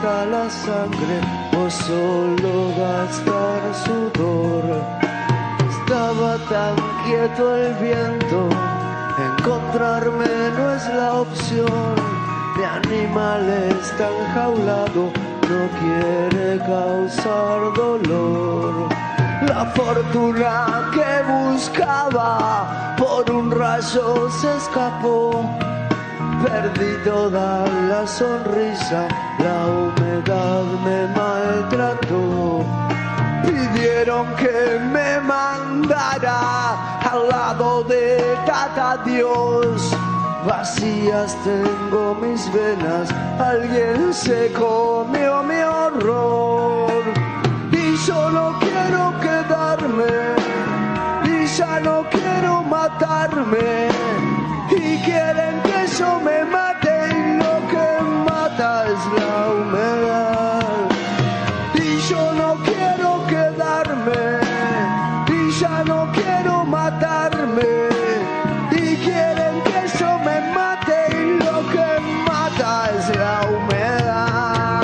corta la sangre o solo gastar sudor. Estaba tan quieto el viento, encontrarme no es la opción. Mi animal está enjaulado, no quiere causar dolor. La fortuna que buscaba por un rayo se escapó. Perdí toda la sonrisa, la humedad me maltrató. Pidieron que me mandara al lado de Tata Dios. Vacías tengo mis venas, alguien se comió mi horror. Y yo no quiero quedarme, y ya no quiero matarme. Y quieren que yo me mate y lo que mata es la humedad. Y yo no quiero quedarme, y ya no quiero matarme. Y quieren que yo me mate y lo que mata es la humedad.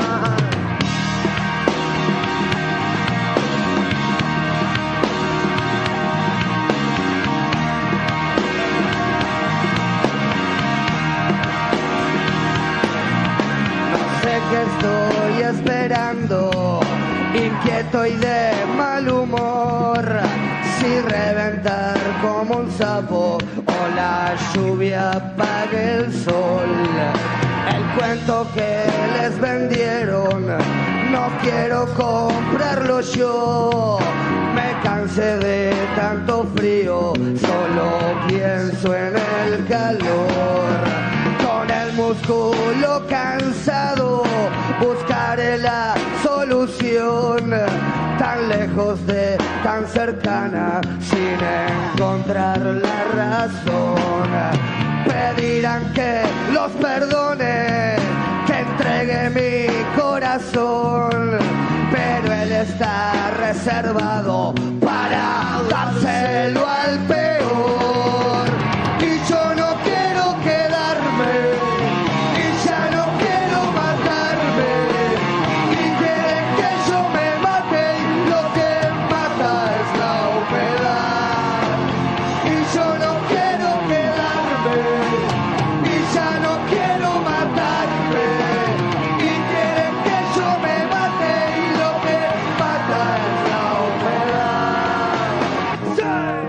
No sé qué estoy esperando, inquieto y de mal humor. Si reventar como un sapo o la lluvia apague el sol. El cuento que les vendieron no quiero comprarlo yo. Me cansé de tanto frío, solo pienso en el calor. Con el músculo cansado buscaré la solución. Tan lejos de tan cercana, sin encontrar la razón. Pedirán que los perdone, que entregue mi corazón, pero él está reservado para dárselo al peor. Y yo no quiero quedarme, y ya no quiero matarme. Y quieren que yo me mate y lo que mata es la humedad. Y yo no quiero quedarme, y ya no quiero matarme. Y quieren que yo me mate y lo que mata es la humedad. ¡Sí!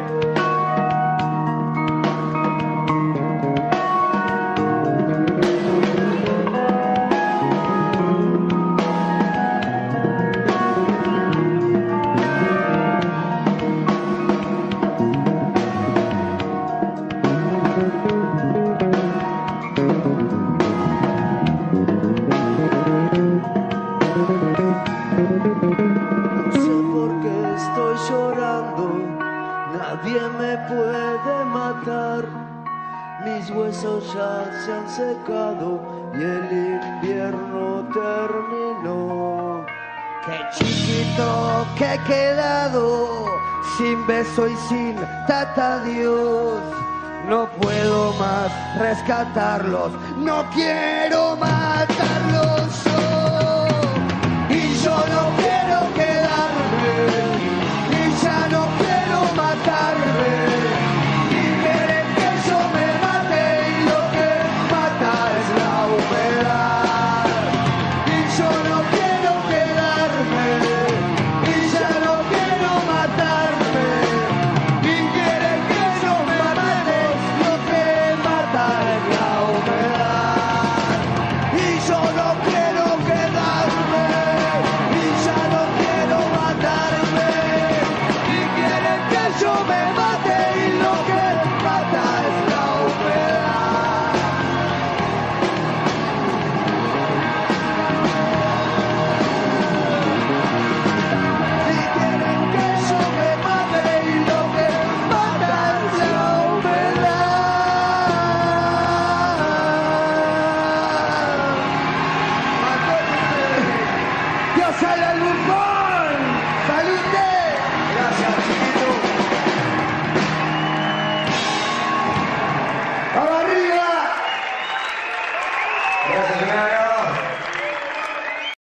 No sé por qué estoy llorando, nadie me puede matar. Mis huesos ya se han secado y el invierno terminó. Qué chiquito que he quedado, sin beso y sin Tata Dios. No puedo más rescatarlos, no quiero matarlos yo. Y yo no quiero quedarme, y ya no quiero matarme. Y quieren que yo me mate y lo que mata es la humedad. Y yo no quiero quedarme, y ya no quiero matarme. Y quieren que yo me mate, lo que mata es la humedad. Y yo no quiero quedarme, y ya no quiero matarme. Y quieren que yo me mate y lo que mata es la humedad. Y quieren que yo me mate y lo que mata es la humedad. Dios al albumón. ¡Salute! Gracias.